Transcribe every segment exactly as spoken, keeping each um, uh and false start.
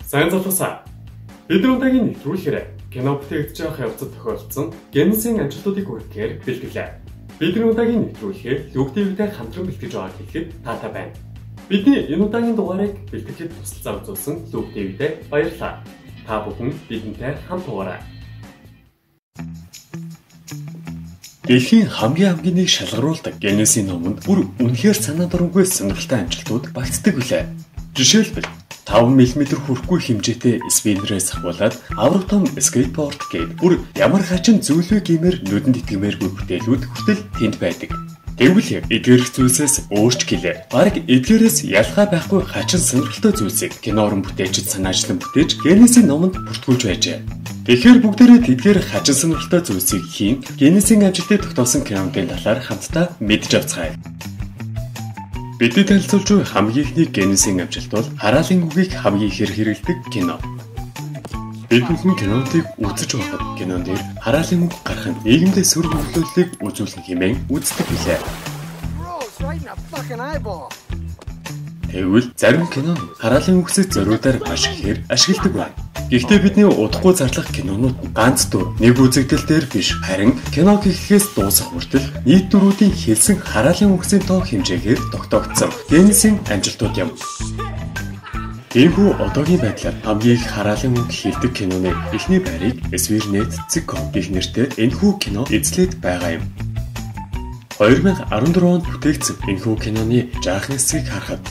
Сайн залуусаа. Бид өнөөгийн нэвтрүүлгээр кино бүтээгдэж байгаа явцад тохиолдсон генесийн амжилтуудыг хүргэхээр бэлтгэлээ. Бид өнөөгийн нэвтрүүлгээр Лүг ТV-тэй хамтран бэлтгэж байгааг хэлэхэд таатай байна. Бидний энэ удаагийн дугаарыг бэлтгэхэд туслалцаа үзүүлсэн Лүг ТV-тэй баярлалаа. Та бүхэн бидэнтэй хамт байгаарай. Дэлхийн хамгийн амгиныг шалгаруулдаг генесийн номонд бүр үнэхээр санаа дургүй сонирхолтой амжилтууд багтдаг билээ. Жишээлбэл таван миллиметр хүрэхгүй хэмжээтэй спиннерээс ахуулаад авраг том скейтборд гээд бүр ямар хачин зүйлвэ гэмээр нүдэнд итгэмээргүй бүтээлүүд хүртэл тэнд байдаг. Тэгвэл эдгээрх зүйлсээс өөрч гэлээ. Бараг эдгээрээс ялгаа байхгүй хачин сонирхолтой зүйлсийг кинорон бүтээлчид санаачлан бүтээж генесийн номонд бүртгүүлж байжээ. Тэгэхээр бүгдээрээ тэдгээр хачин сонирхолтой зүйлсийг хийн генесийн амжилтыг тогтоосон киноны талаар хамтдаа мэдж авцгаая. Бидний танилцуулж буй хамгийн ихний генесийн амжилт бол хараалын үгийг хамгийн ихээр хэрэглэдэг кино. Бид бүхэн киноныг үзэж байхад кинон дээр хараалын үг гарах нь нийгэмдээ сүр хөдлөлтийг үзүүлэх хэмээн үздэг билээ. Тэгвэл зарим кино хараалын үгсийг зориудаар маш ихээр ашигладаг байна. Гэхдээ бидний удахгүй зарлах кинонууд ганц дүр нэг үзэгдэл дээр биш харин киног эхлэхээс дуусах хүртэл нийт дүрүүдийн хэлсэн хараалын үгсийн тоо хэмжээгээр тогтоогдсон генесийн амжилтууд юм. Иймэрхүү одоогийн байдлаар хамгийн их хараалын үг хэлдэг киноны эхний байрыг эс ви эр net точка ком гэх нэртэй энэхүү кино эзлээд байгаа юм. хоёр мянга арван дөрөв онд бүтээгдсэн энэхүү киноны жаахан хэсгийг харахад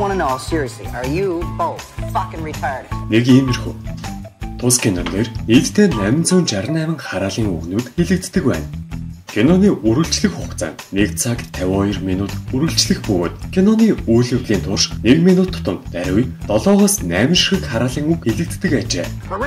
нэг иймэрхүү тус киноноор нийтдээ намын зуун шаргал и восемь хараалын үгнүүд хэлэгддэг байна. Киноны үргэлжлэх хугацаа нь нэг цаг тавин хоёр минут үргэлжлэх бөгөөд киноны үйл явдлын турш нэг минут тутам даруй долоогоос найман ширхэг хараалын үг хэлэгддэг ажээ.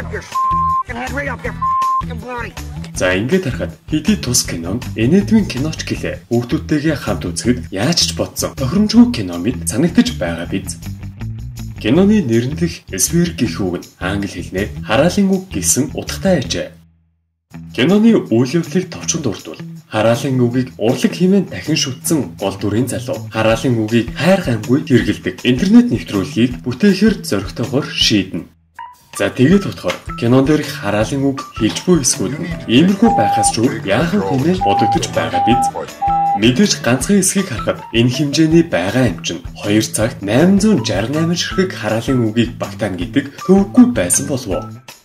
За ингээд харахад хэдий тус кинонд энэдмийн киноч гэлээ хүүхдүүдтэйгээ хамт үзэхэд яаж ч бодсон тохиромжгүй кино мэд санагдаж байгаа биз. Киноны нэрнэлэх эс ви эр гэх үг нь англи хэлнээр хараалын үг гэсэн утгатай ажээ. Киноны үйл явдлыг товчон дурдвал хараалын үгийг урлаг хэмээн дахин шүтсэн гол дүрийн залуу хараалын үгийг хайр гамгүй хэрэгэлдэг интернет нэвтрүүлгийг бүтээхээр зоригтойгоор шийднэ. За тэгээд бодохоор кинон дээрх хараалын үг хэлж буй эсвэл иймэрхүү байхаас ч өөр яахан хэмээн бодогдож байгаа биз. Мэдээж ганцхан хэсгийг харахад энэ хэмжээний байгаа юм чинь хоёр цагт найман зуун шаргал и восемь ширхэг хараалын үгийг багтаана гэдэг төвөггүй байсан болов.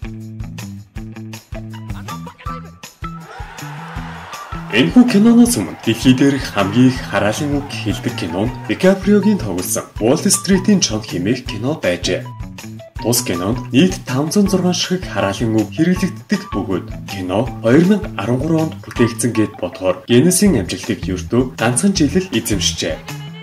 Энэхүү киноноос өмнө дэлхий дээрх хамгийн их хараалын үг хэлдэг кино Ди Каприогийн тоглосон Wall Street-ийн чон хэмээх кино байжээ. Тус кинонд нийт таван зуун зургаан ширхэг хараалын үг хэрэглэгддэг бөгөөд кино хоёр мянга арван гурав онд бүтээгдсэн гэд бодохоор генесийн амжилтыг ердөө ганцхан жилэл эзэмшжээ.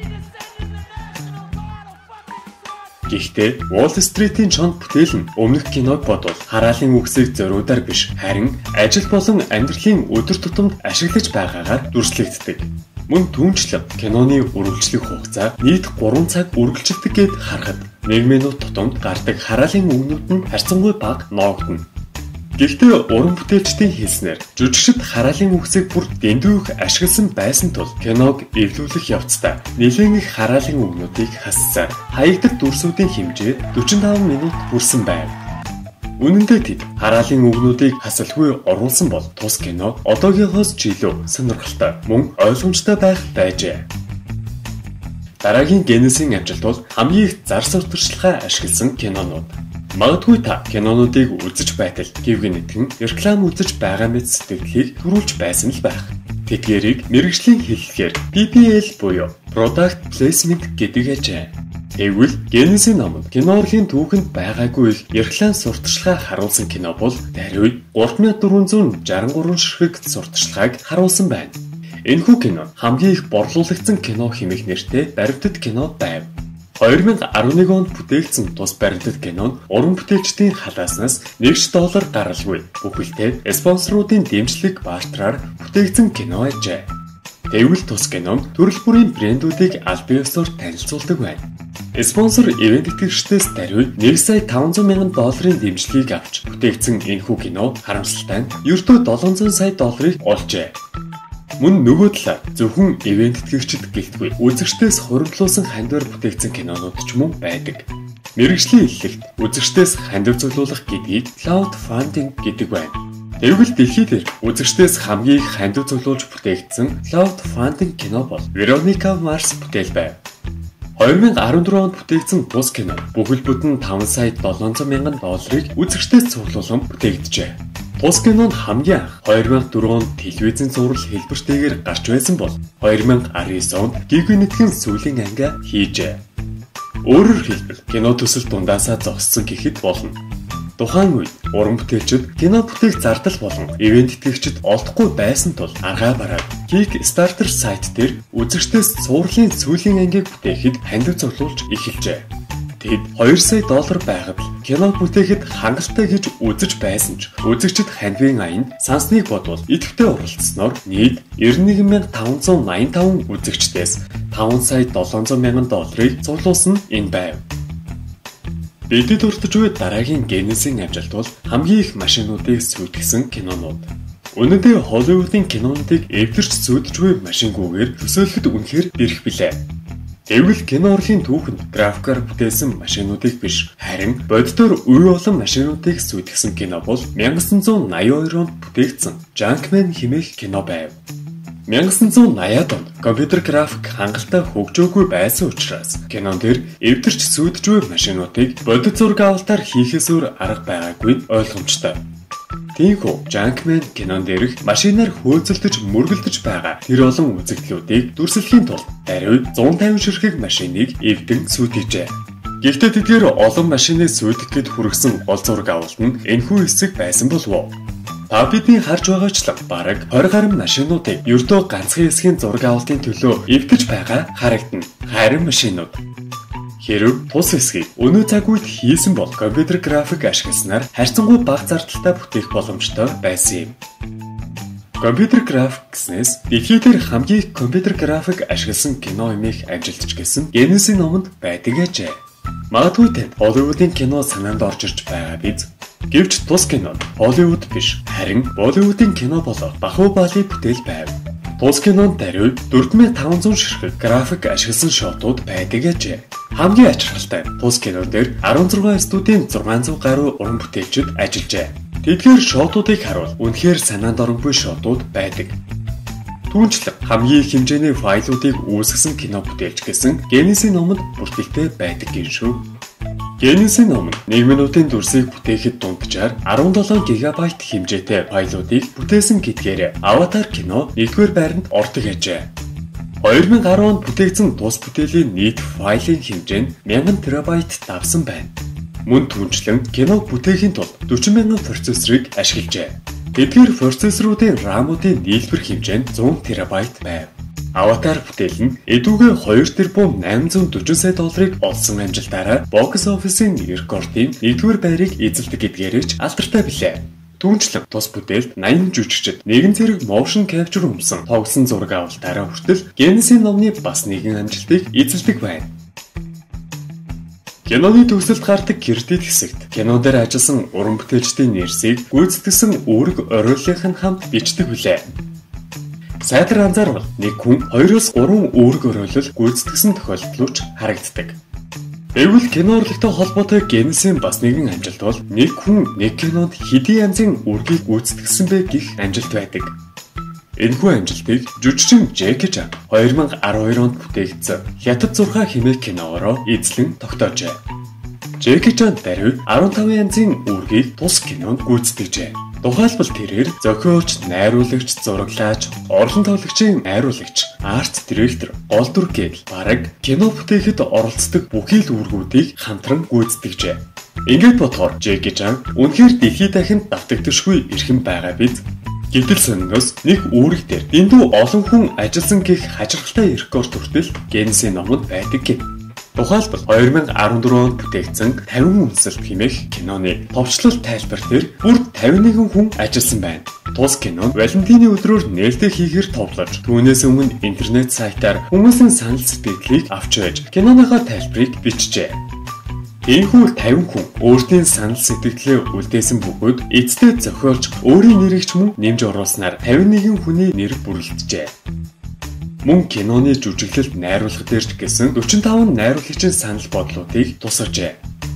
Гэхдээ Wall Street-ийн чонд бүтээл нь өмнөх киног бодвол хараалын үгсийг зориудаар биш харин ажил болон амьдралын өдөр тутамд ашиглаж байгаагаар дүрслэгддэг. Мөн түүнчлэн киноны үргэлжлэх хугацаа нийт гурван цаг үргэлжилдэг гэд харахад нэг минут тутамд гардаг хараалын үгнүүд нь харьцангуй бага ноогдно. Гэхдээ уран бүтээлчдийн хэлснээр жүжигчид хараалын үгсийг бүр дэндүү их ашигласан байсан тул киног эвлүүлэх явцдаа нэлээд их хараалын үгнүүдийг хассаар хаягдах дүрсүүдийн хэмжээ дөрвөн таван минут хүрсэн байв. Үнэн дээр тэд хараалын үгнүүдийг хасалгүй оруулсан бол тус кино одоогийнхоос ч илүү сонирхолтой мөн ойлгомжтой байх байжээ. Дараагийн генесийн амжилт бол хамгийн их зар сурталчилгаа ашигласан кинонууд. Магадгүй та кинонуудыг үзэж байтал гівгэн итгэн реклам үзэж байгаа мэт сэтгэлийг төрүүлж байсан л байх. Тэдгээрийг мэргэжлийн хэллэгээр пи пи эл буюу Product Placement гэдэг ажээ. Тэгвэл генесийн номонд кино урлагийн түүхэнд байгаагүй их реклам сурталчилгаа харуулсан кино бол даруй гурван мянга дөрвөн зуун шаргал и гурав ширхэг сурталчилгааг харуулсан байна. Энэхүү кино хамгийн их борлуулагдсан кино хэмээх нэртэй баримтат кино байв. хоёр мянга арван нэг онд бүтээгдсэн тус баримтат кинон уран бүтээлчдийн халааснаас нэг доллар гаралгүй бүхэлдээ спонсоруудын дэмжлэг баартраар бүтээгдсэн кино ажээ. Тэгвэл тус кинон төрөл бүрийн брэндүүдийг аль бие ёсоор танилцуулдаг байна. Спонсор ивент итгэгчдээс даруй нэг сая таван зуун мянган долларын дэмжлэгийг авч бүтээгдсэн энэхүү кино харамсалтай нь ердөө долоон зуун сая долларыг олжээ. Мөн нөгөө талаар зөвхөн ивент итгэгчид гэлтгүй үзэгчдээс хуримтлуулсан хандвар бүтээгдсэн кинонууд ч мөн байдаг. мэргэжлийн хэллэгт үзэгчдээс хандив цуглуулах гэдгийг crowdfunding гэдэг байна. Тэгвэл дэлхийд дээр үзэгчдээс хамгийн их хандив цуглуулж бүтээгдсэн crowdfunding кино бол Veronica Mars бүтээл байв. две тысячи дөрвөн онд бүтээгдсэн бус кино бүхэл бүтэн таван сая долоонцоо мянган долларыг үзэгчдээс цуглуулан бүтээгджээ. Бус кино нь хамгийн анх две тысячи дөрвөн онд телевизэн зурвал хэлбэртэйгээр гарч байсан бол две тысячи дөрвөн онд гигинэтхэн сүүлийн ангиа хийжээ. Өөрөөр хэлбэл кино төсөл дундаасаа зогссон гэхэд болно. Тухайн үед уран бүтээлчид кино бүтээх зардал болон ивент итгэгчид олдохгүй байсан тул аргаа бараад Kickstarter сайт дээр үзэгчдээс цувралын сүүлийн ангийг бүтээхэд хандив цуглуулж эхэлжээ. Тэд хоёр сая доллар байгаад л кино бүтээхэд хангалттай гэж үзэж байсан ч үзэгчид хандивын аянд сансныг бодвол идэвхтэй оролцсноор нийт девяносто one thousand five hundred ninety-five үзэгчдээс таван сая долоонцоо мянган долларыг цуглуулсан энэ байв. Бидэд уртж буй дараагийн гиннесийн амжилт бол хамгийн их машинуудыг сүйтгэсэн кинонууд. Өнөөдөр Холливуудын кинонуудыг эвдэрч сүйдэж буй машингүйгээр төсөөлөхөд үнэхээр бэрх билээ. Тэгвэл кино урлагийн түүхэнд графикаар бүтээсэн машинуудыг биш, харин боддоор үе олон машинуудыг сүйтгэсэн кино бол nineteen eighty-two онд бүтээгдсэн Junkman хэмээх кино байв. nineteen eighty-ад онд компьютер график хангалттай хөгжөөгүй байсан учраас кинон дээр эвдэрч сүйдэж буй машинуудыг бодит зураг авалтаар хийхээс өөр арга байгаагүй ойлгомжтой. Тиймээс Junkman кинон дээрх машинаар хөөцөлдөж мөргөлдөж байгаа тэр олон үзэгдлүүдийг дүрслэхийн тулд даруй one fifty ширхэг машиныг эвдэн сүйтгэжээ. Гэхдээ тэдгээр олон машиныг сүйтгэхэд хүргэсэн гол зураг авалт нь энэхүү хэсэг байсан болов уу? Та бидний харж байгаачлан бараг twenty гаруй машинуудыг ердөө ганцхан хэсгийн зураг авалтын төлөө эвдэж байгаа харагдана. Харин машинууд хэрв тус хэсгийг өнөө цаг үед хийсэн бол компьютер график ашигласнаар харьцангуй бага зардалтай бүтээх боломжтой байсан юм. Компьютер график гэснээс дэлхийд дээр хамгийн их компьютер график ашигласан кино эмээх амжилтч гэсэн Гиннесийн номонд байдаг ажээ. Магадгүй танд Холливуудын кино санаанд орж ирж байгаа биз? Гэвч тус кино Холливуд биш, харин Болливуудын кино болоод бахуу баалын бүтээл байв. Тус кинонд даруй four thousand five hundred ширхэг график ашигласан шотууд байдаг ажээ. Хамгийн ачаалалтай тус кино дээр sixteen студийн six hundred гаруй уран бүтээлчид ажиллажээ. Тэдгээр шотуудыг харуул үнэхээр санаанд оронгүй шотууд байдаг. Түүнчлэн хамгийн их хэмжээний файлуудыг үүсгэсэн кино бүтээлч гэсэн Гиннесийн номонд бүртгэлтэй байдаг гин шүү. Гиннесийн номонд one минутын дүрсийг бүтээхэд дунджаар seventeen гигабайт хэмжээтэй файлуудыг бүтээсэн гэдгээр Аватар кино нэгдүгээр байранд ордог ажээ. two thousand ten онд бүтээгдсэн тус бүтээлийн нийт файлын хэмжээ нь one thousand терабайт давсан байна. Мөн түүнчлэн киног бүтээхийн тулд forty thousand процессорыг ашиглажээ. Тэдгээр процессоруудын рамуудын нийлбэр хэмжээ нь one hundred терабайт байв. Аватар бүтээл нь эдүгээ two тэрбум eight hundred forty сая долларыг олсон амжилтаараа бокс офисын рекордын нэгдүгээр байрыг эзэлдэг гэдгээрээ ч алдартай билээ. Түүнчлэн тус бүтээлд ninety жүжигчид нэгэн зэрэг motion capture өмсөн тогсон зураг авалтаараа хүртэл Гиннесийн номны бас нэгэн амжилтыг эзэлдэг байна. Киноны төгсөлд гардаг кредит хэсэгт кино дээр ажилласан уран бүтээлчдийн нэрсийг гүйцэтгэсэн үүрэг оройлынх нь хамт бичдэг билээ. Сайтар анзаарвал нэг хүн two-оос three үүрэг оройлол гүйцэтгсэн тохиолдол ч харагддаг. Тэгвэл кино урлагтай холбоотой Гиннесийн бас нэгэн амжилт бол нэг хүн нэг кинонд хэдийн янзын үүргийг гүйцэтгсэн бэ гэх амжилт байдаг. Энэхүү амжилтыг жүжигчин Jackie Chan two thousand twelve онд бүтээгдсэн Хятад зурхаа хэмээх киноороо эзлэн тогтоожээ. Jackie Chan даруй fifteen янзын үүргийг тус кинонд гүйцэтгэжээ. Тухайлбал тэрээр зохиолч, найруулагч, зураглаач, орлон тоглогчийн найруулагч, арт директор, гол дүр гээд бараг кино бүтээхэд оролцдог бүхий л үүргүүдийг хамтран гүйцэтгэжээ. Ингээд бодохоор Jackie Chan үнэхээр дэлхийд дахинд давтагдшгүй эрхэм байгаа биз? Гэтэл сониноос нэг үүрэг дээр дэндүү олон хүн ажилласан гэх хачирхалтай рекорд хүртэл Гиннесийн номонд байдаг гэв. Тухайлбал two thousand fourteen онд бүтээгдсэн fifty үндэслэлт хэмээх киноны товчлол тайлбар дээр бүр fifty-one хүн ажилласан байна. Тус кино Валентины өдрөөр нээлттэй хийхээр товлож, түүнээс өмнө интернет сайтаар хүмүүсийн санал сэтгэлийг авч байж киноныхоо тайлбарыг бичжээ. Энэхүү fifty хүн өөртөө санал сэтгэлээ үлдээсэн бөгөөд эцтэй зохиолч өөрийн нэрийг ч мөн нэмж оруулснаар fifty-one хүний нэр бүрэлдэжээ. Мөн киноны жүжиглэлт найруулга дээрч гэсэн forty-five найруулагчийн санал бодлуудыг тусгажээ.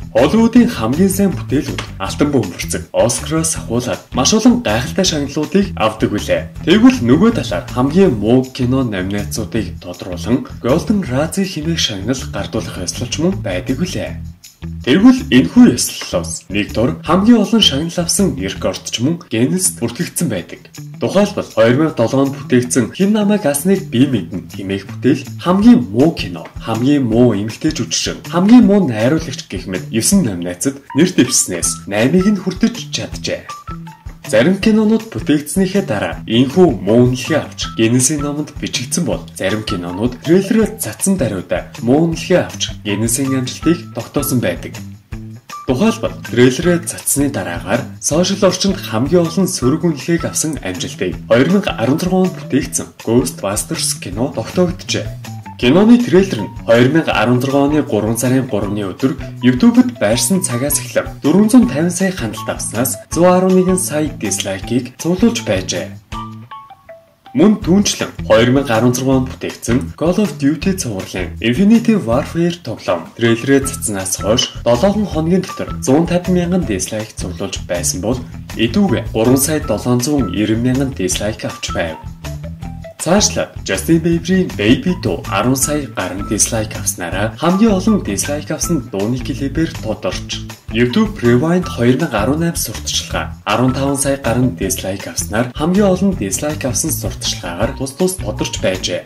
Холливуудын хамгийн сайн бүтээлүүд алтан бөмбөрцөг Оскароос хуулаад маш олон гайхалтай шагналуудыг авдаг билээ. Тэгвэл нөгөө талаар хамгийн муу кино номинацуудыг тодруулан Golden Razzie хэмээх шагнал гардуулах ёслолч мөн байдаг билээ. Тэгвэл энэхүү ёслолоос нэг дор хамгийн олон шагнал авсан рекордч мөн Гиннест бүртгэгдсэн байдаг. Тухайлбал хоёр мянга долоо онд бүтээгдсэн Хэн намайг асныг би мэднэ хэмээх бүтээл хамгийн муу кино, хамгийн муу эмэгтэй жүжигчин, хамгийн муу найруулагч гэх мэт девять номинацид нэр дэвшснээс наймыг нь хүртэж чаджээ. Зарим кинонууд бүтээгдснийхээ дараа энэхүү муу үнэлгээ авч Гиннесийн номонд бичигдсэн бол зарим кинонууд трейлерээр цацсан даруйда муу үнэлгээ авч Гиннесийн амжилтыг тогтоосон байдаг. Тухайлбал трейлерээр цацсны дараагаар сошиал орчинд хамгийн олон сөрөг үнэлгээг авсан амжилтыг хоёр мянга арван зургаан онд бүтээгдсэн Ghostbusters кино тогтоогджээ. Киноны трейлер нь хоёр мянга арван зургаан оны гурван сарын гуравны өдөр YouTube-д байрсан цагаас эхлэн дөрвөн зуун тавин сая хяналт авснаас зуун арван нэгэн сая дизлайкийг цуглуулж байжээ. Мөн түүнчлэн хоёр мянга арван зургаан онд бүтээгдсэн Call of Duty цувралын Infinity Warfare тоглоом трейлерээ цацснаас хойш долоон хоногийн дотор зуун тавин мянган дизлайк цуглуулж байсан бол эдүүгээ гурван сая долоон зуун найман мянган дизлайк авч байв. Цаашлаад Justin Bieber-ийн Baby дуу арван сая гаруй дизлайк авснараа хамгийн олон дизлайк авсан дууны клипээр тодорч YouTube Rewind хоёр мянга арван восемь сурталчилгаа арван таван сая гаруй дизлайк авснаар хамгийн олон дизлайк авсан сурталчилгаагаар тус тус тодорч байжээ.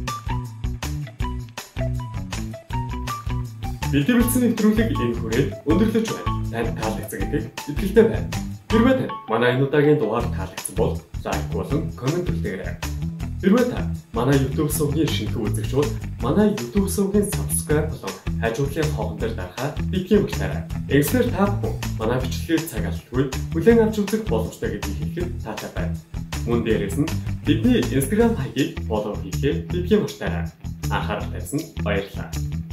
Бидний бичсэн нэвтрүүлэг энэ хүрээд өндөрлөж байна. Танд таалагдсан гэдгийг итгэлтэй байна. Хэрвээ танд манай энэ удаагийн дугаар таалагдсан бол лайк болон комент үлдээгээрэй. Хэрвээ та манай YouTube сувгийн шинэхэн үзэгч бол манай YouTube сувгийн subscribe болон хажуудлын хоолн дээр дарахаа битгий багтаарай. Эсвэр та бүхэн манай бичлэгийг цаг алдалгүй хүлээн авч үзэх боломжтой гэдгийг хэлэхэд таатай байна. Мөн дээрээс нь бидний Instagram хаягийг follow хийхээ битгий багтаарай. Анхаарал тавьсан баярлалаа.